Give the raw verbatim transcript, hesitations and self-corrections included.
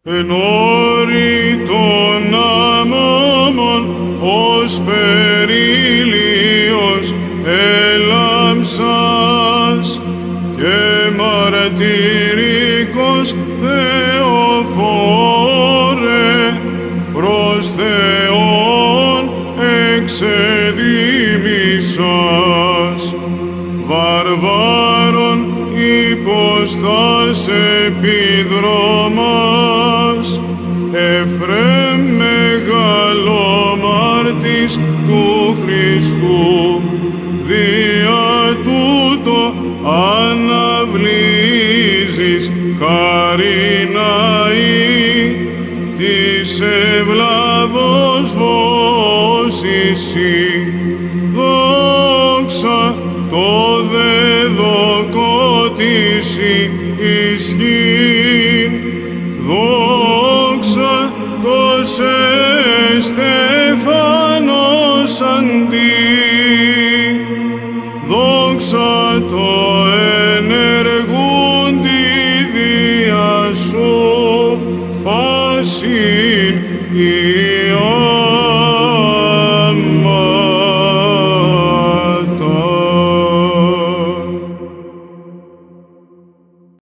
εν όρη των αμόμων ως περίλιος έλαμψας και μαρτυρικός Θεοφόρε προς Θεόν εξεδήμησας βαρβάρων υποστάς επιδρόμας Εφραίμ μεγαλομάρτης του Χριστού δια τούτο αναβλύζεις χαριναή της ευλαβός βόσισι δόξα το δεδοκότησι ισχύν δόξα το σε Στεφανός αντί δόξα το ενεργούντι δια σου πάσιν